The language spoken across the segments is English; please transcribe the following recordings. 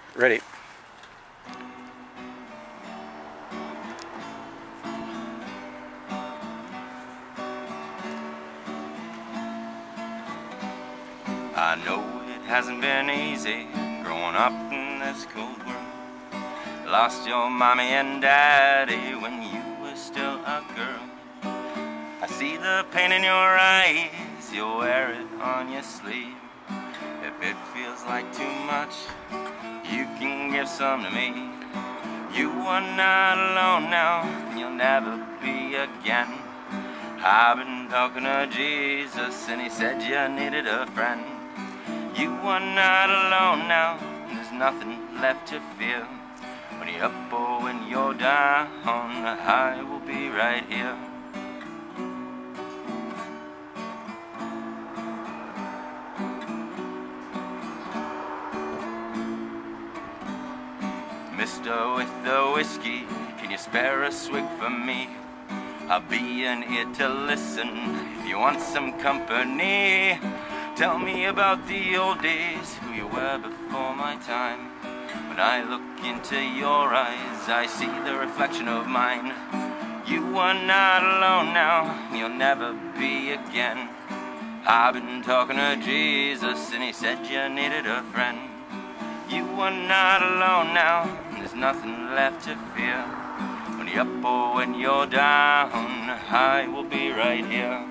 Ready. I know it hasn't been easy growing up in this cold world. Lost your mommy and daddy when you were still a girl. I see the pain in your eyes, you wear it on your sleeve. If it feels like too much, you can give some to me. You are not alone now, you'll never be again. I've been talking to Jesus and he said you needed a friend. You are not alone now, there's nothing left to fear. When you're up or when you're down, I will be right here. Mister with the whiskey, can you spare a swig for me? I'll be in here to listen if you want some company. Tell me about the old days, who you were before my time. When I look into your eyes, I see the reflection of mine. You are not alone now, you'll never be again. I've been talking to Jesus and he said you needed a friend. You are not alone now, there's nothing left to fear. When you're up or when you're down, I will be right here.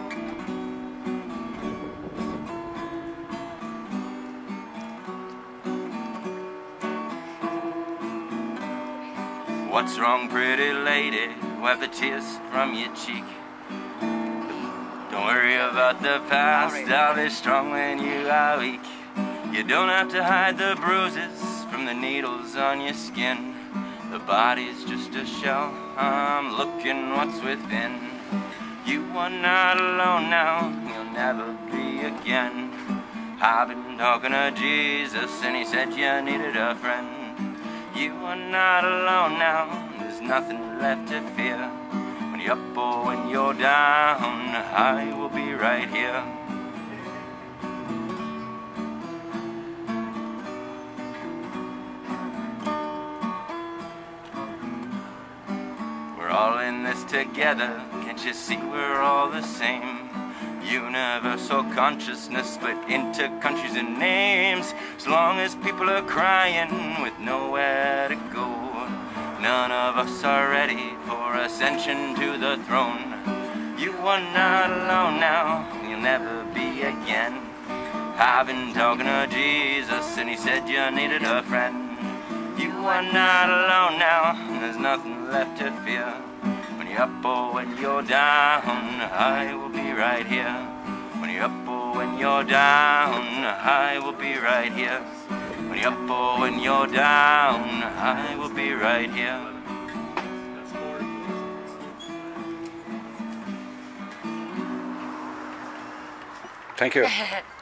What's wrong, pretty lady? Wipe the tears from your cheek. Don't worry about the past, I'll be strong when you are weak. You don't have to hide the bruises from the needles on your skin. The body's just a shell, I'm looking what's within. You are not alone now, you'll never be again. I've been talking to Jesus and he said you needed a friend. You are not alone now, there's nothing left to fear. When you're up or when you're down, I will be right here. We're all in this together, can't you see we're all the same? Universal consciousness split into countries and names. As long as people are crying with nowhere to go, none of us are ready for ascension to the throne. You are not alone now, you'll never be again. I've been talking to Jesus and he said you needed a friend. You are not alone now, there's nothing left to fear. When you're up or when you're down, I will be right here. When you're up or when you're down, I will be right here. When you're up or when you're down, I will be right here. Thank you.